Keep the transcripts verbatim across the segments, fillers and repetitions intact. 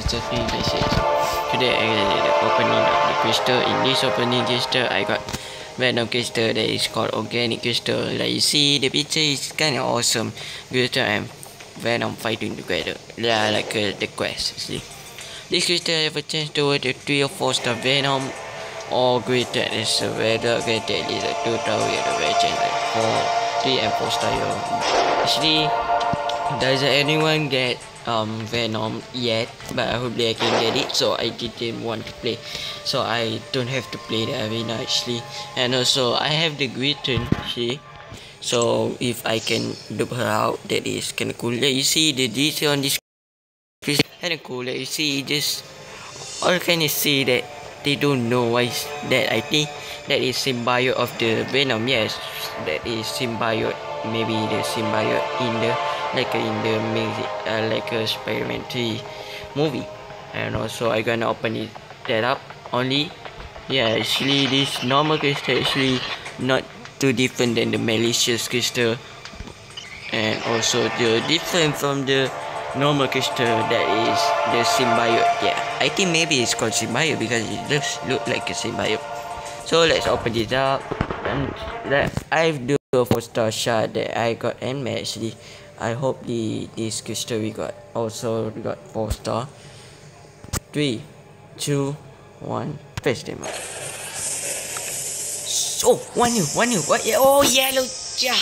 just a free message. Today I did the opening of the crystal. In this opening crystal, I got Venom crystal that is called organic crystal. Like you see, the picture is kind of awesome. Crystal and Venom fighting together. They are like uh, the quest. See, this crystal have a chance toward the three or four star Venom or greater. Is a rather greater is a two star with a very chance like four, three and four star. Actually, doesn't anyone get um Venom yet, but I hope I can get it, so I didn't want to play, so I don't have to play the arena actually. And also I have the Griffin actually, so if I can dupe her out, that is kinda cool. That you see the detail on this is kinda cool. That you see, just all can you see that they don't know why is that. I think that is symbiote of the Venom. Yes, that is symbiote. Maybe the symbiote in the like in the music, uh, like a Spider-Man three movie. And also I gonna open it that up only. Yeah, actually this normal crystal actually not too different than the malicious crystal, and also the different from the normal crystal that is the symbiote. Yeah, I think maybe it's called symbiote because it does look like a symbiote. So let's open it up, and that I've do a four star shot that I got Ant-Man actually. I hope the this crystal we got also we got four star. Three, two, one, press them up. Oh, one new, one new, what? Oh, yellow, yeah.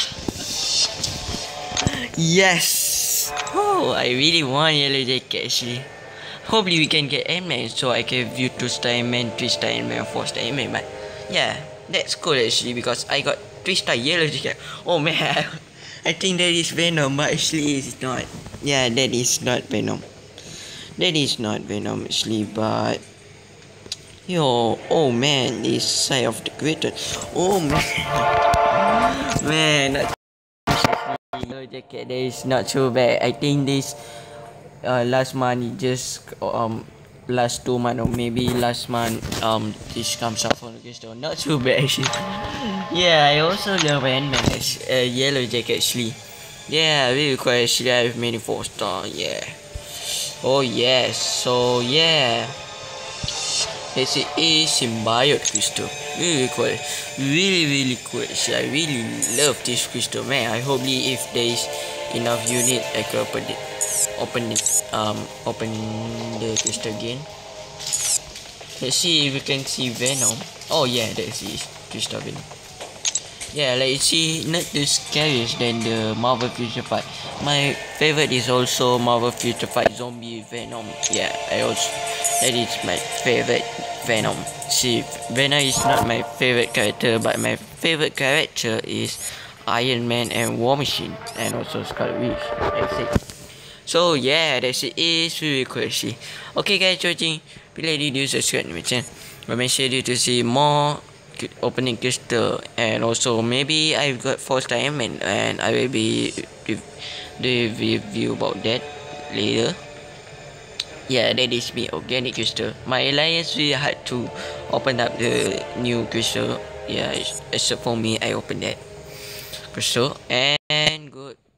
Yes. Oh, I really want yellow jacket actually. Hopefully we can get Ant-Man so I can view two star Ant-Man, three star Ant-Man, four star Ant-Man. But yeah, that's cool actually because I got three star yellow jacket. Oh man. I think that is Venom, but actually it's not. Yeah, that is not Venom. That is not Venom actually, but yo, oh man, this side of the greater. Oh man, man, that yellow jacket that is not so bad. I think this uh, last month just um last two month or maybe last month um this comes out from the crystal. Not too bad actually. Yeah, I also love Ant-Man uh, yellow jacket actually. Yeah, really cool actually. I have many four star. Yeah. Oh yes. So yeah, this is symbiote crystal. Really cool. Really really cool actually. I really love this crystal, man. I hope if there is enough unit I can open it. Open it. Um. Open the crystal again. Let's see if we can see Venom. Oh yeah, that's it. Crystal Venom. Yeah, like you see, not too scariest than the Marvel Future Fight. My favorite is also Marvel Future Fight Zombie Venom. Yeah, I also that is my favorite Venom. See, Venom is not my favorite character, but my favorite character is Iron Man and War Machine, and also Scarlet Witch. That's it. So yeah, that's it. It's really cool actually. Okay guys, watching. Please do subscribe to my channel. But make sure to see more opening crystal, and also maybe I've got four star Ant-Man, and I will be the review about that later. Yeah, that is me organic crystal. My alliance really hard to open up the new crystal. Yeah, except for me, I opened that crystal, and good.